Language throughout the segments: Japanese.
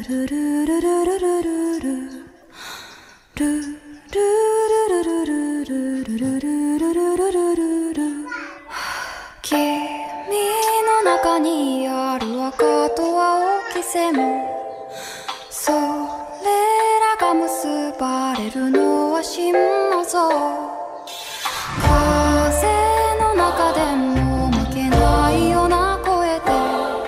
の中にある赤と青き線、それらが結ばれるのは心の像。風の中でも負けないような声で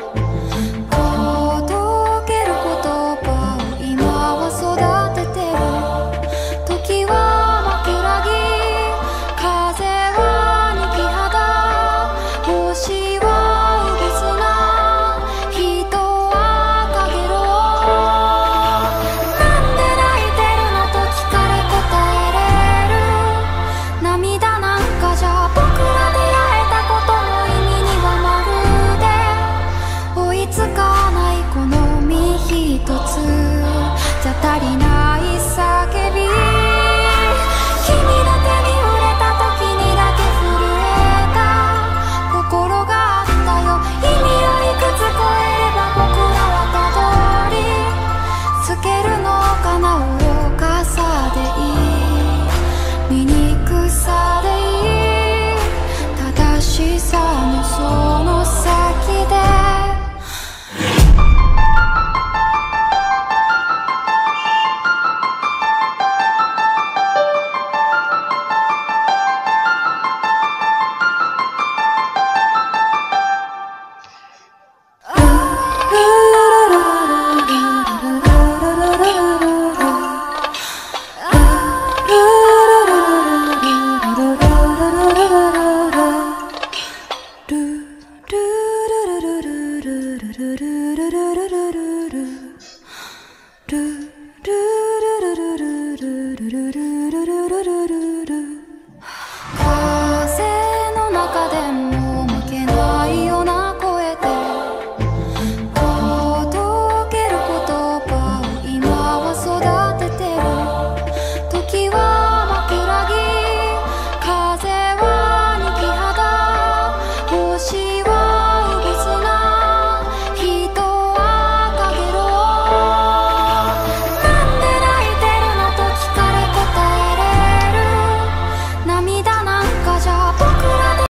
届ける言葉を今は育ててる。時は枕木、風は逃げ肌、星はうべ砂、人はかげろう。なんで泣いてるのと聞かれ答えれる。涙なんかじゃ僕ら出会えたことの意味にはまるで追いつかない。この身一つじゃ足りない。